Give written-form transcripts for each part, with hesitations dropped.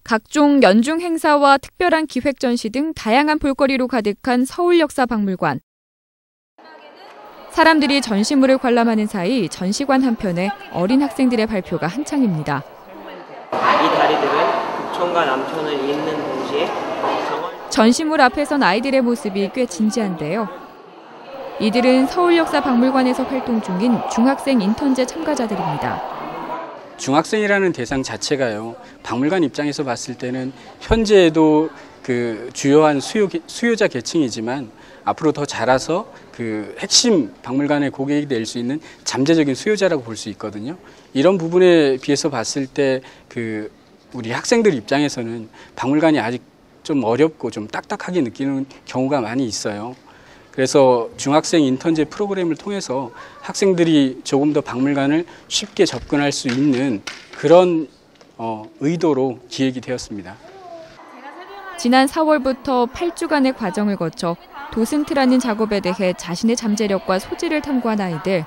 각종 연중 행사와 특별한 기획 전시 등 다양한 볼거리로 가득한 서울역사박물관. 사람들이 전시물을 관람하는 사이 전시관 한편에 어린 학생들의 발표가 한창입니다. 이 다리들은 북촌과 남촌을 잇는 동시에 전시물 앞에 선 아이들의 모습이 꽤 진지한데요. 이들은 서울역사박물관에서 활동 중인 중학생 인턴제 참가자들입니다. 중학생이라는 대상 자체가요, 박물관 입장에서 봤을 때는 현재에도 그 주요한 수요자 계층이지만 앞으로 더 자라서 그 핵심 박물관의 고객이 될 수 있는 잠재적인 수요자라고 볼 수 있거든요. 이런 부분에 비해서 봤을 때 그 우리 학생들 입장에서는 박물관이 아직 좀 어렵고 좀 딱딱하게 느끼는 경우가 많이 있어요. 그래서 중학생 인턴제 프로그램을 통해서 학생들이 조금 더 박물관을 쉽게 접근할 수 있는 그런 의도로 기획이 되었습니다. 지난 4월부터 8주간의 과정을 거쳐 도슨트라는 작업에 대해 자신의 잠재력과 소질을 탐구한 아이들.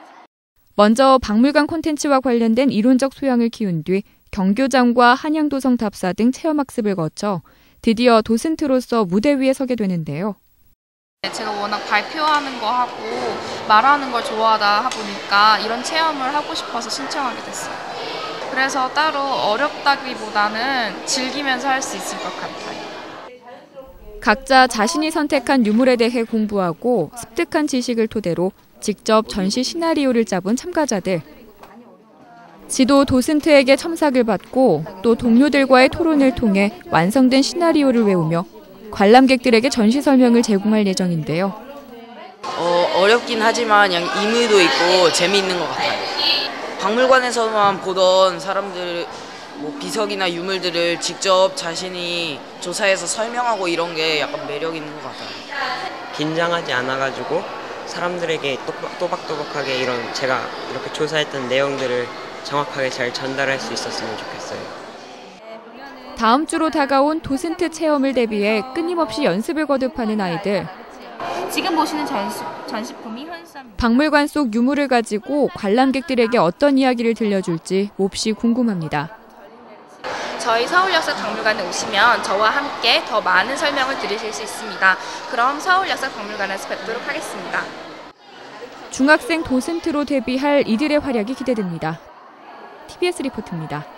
먼저 박물관 콘텐츠와 관련된 이론적 소양을 키운 뒤 경교장과 한양도성 답사 등 체험학습을 거쳐 드디어 도슨트로서 무대 위에 서게 되는데요. 제가 워낙 발표하는 거 하고 말하는 걸 좋아하다 보니까 이런 체험을 하고 싶어서 신청하게 됐어요. 그래서 따로 어렵다기보다는 즐기면서 할 수 있을 것 같아요. 각자 자신이 선택한 유물에 대해 공부하고 습득한 지식을 토대로 직접 전시 시나리오를 짜본 참가자들. 지도 도슨트에게 첨삭을 받고 또 동료들과의 토론을 통해 완성된 시나리오를 외우며 관람객들에게 전시 설명을 제공할 예정인데요. 어렵긴 하지만 의미도 있고 재미있는 것 같아요. 박물관에서만 보던 사람들, 비석이나 유물들을 직접 자신이 조사해서 설명하고 이런 게 약간 매력 있는 것 같아요. 긴장하지 않아가지고 사람들에게 또박또박하게 이런 제가 이렇게 조사했던 내용들을 정확하게 잘 전달할 수 있었으면 좋겠어요. 다음 주로 다가온 도슨트 체험을 대비해 끊임없이 연습을 거듭하는 아이들. 지금 보시는 전시품이 박물관 속 유물을 가지고 관람객들에게 어떤 이야기를 들려줄지 몹시 궁금합니다. 저희 서울역사박물관에 오시면 저와 함께 더 많은 설명을 들으실 수 있습니다. 그럼 서울역사박물관에서 뵙도록 하겠습니다. 중학생 도슨트로 데뷔할 이들의 활약이 기대됩니다. TBS 리포트입니다.